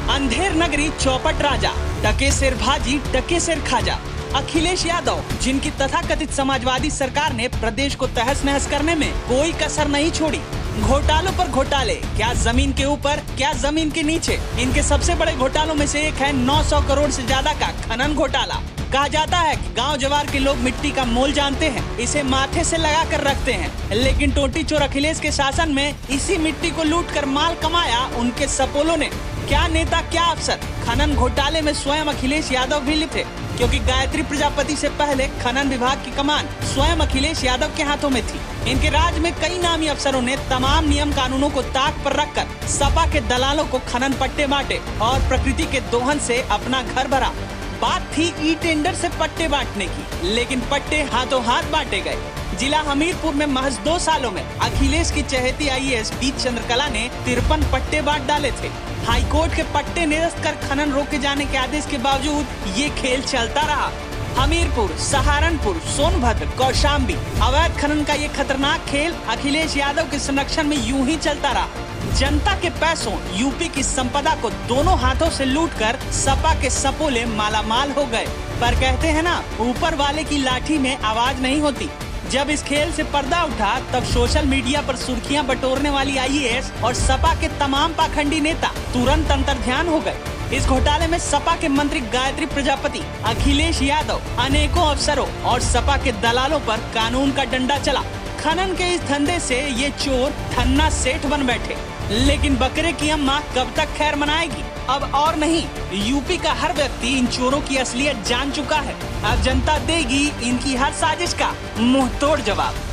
अंधेर नगरी चौपट राजा, टके सिर भाजी टके सिर खाजा। अखिलेश यादव, जिनकी तथाकथित समाजवादी सरकार ने प्रदेश को तहस नहस करने में कोई कसर नहीं छोड़ी। घोटालों पर घोटाले, क्या जमीन के ऊपर क्या जमीन के नीचे। इनके सबसे बड़े घोटालों में से एक है 900 करोड़ से ज्यादा का खनन घोटाला। कहा जाता है कि गांव जवार के लोग मिट्टी का मोल जानते हैं, इसे माथे से लगा कर रखते हैं, लेकिन टोटी चोर अखिलेश के शासन में इसी मिट्टी को लूटकर माल कमाया उनके सपोलों ने। क्या नेता क्या अफसर। खनन घोटाले में स्वयं अखिलेश यादव भी लिप्त थे, क्योंकि गायत्री प्रजापति से पहले खनन विभाग की कमान स्वयं अखिलेश यादव के हाथों में थी। इनके राज में कई नामी अफसरों ने तमाम नियम कानूनों को ताक पर रखकर सपा के दलालों को खनन पट्टे बांटे और प्रकृति के दोहन से अपना घर भरा। बात थी ई टेंडर से पट्टे बांटने की, लेकिन पट्टे हाथों हाथ बांटे गए। जिला हमीरपुर में महज 2 सालों में अखिलेश की चहेती आईएएस बी चंद्रकला ने 53 पट्टे बांट डाले थे। हाईकोर्ट के पट्टे निरस्त कर खनन रोके जाने के आदेश के बावजूद ये खेल चलता रहा। हमीरपुर, सहारनपुर, सोनभद्र, कौशाम्बी अवैध खनन का ये खतरनाक खेल अखिलेश यादव के संरक्षण में यूं ही चलता रहा। जनता के पैसों, यूपी की संपदा को दोनों हाथों से लूटकर सपा के सपोले मालामाल हो गए। पर कहते हैं ना, ऊपर वाले की लाठी में आवाज नहीं होती। जब इस खेल से पर्दा उठा तब सोशल मीडिया पर सुर्खियां बटोरने वाली आईएएस और सपा के तमाम पाखंडी नेता तुरंत अंतर्ध्यान हो गए। इस घोटाले में सपा के मंत्री गायत्री प्रजापति, अखिलेश यादव, अनेकों अफसरों और सपा के दलालों पर कानून का डंडा चला। खनन के इस धंधे से ये चोर ठन्ना सेठ बन बैठे। लेकिन बकरे की अम्मा कब तक खैर मनाएगी। अब और नहीं, यूपी का हर व्यक्ति इन चोरों की असलियत जान चुका है। अब जनता देगी इनकी हर साजिश का मुंह तोड़ जवाब।